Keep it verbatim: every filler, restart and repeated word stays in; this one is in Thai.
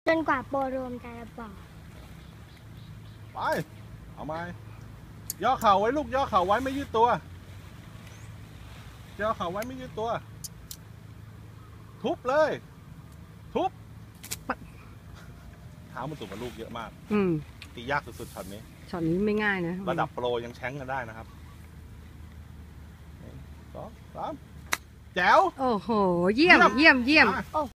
จนกว่าโปรรวมจะระบอกไปเอาไหมย่อเข่าไว้ลูกย่อเข่าไว้ไม่ยืดตัวย่อเข่าไว้ไม่ยืดตัวทุบเลยทุบเท้ามันสูงกว่าลูกเยอะมากอืมตียากสุดๆช็อตนี้ช็อตนี้ไม่ง่ายนะระดับโปรยังแช้งกันได้นะครับสองสามแจ๋วโอ้โหเยี่ยมเยี่ยมเยี่ยม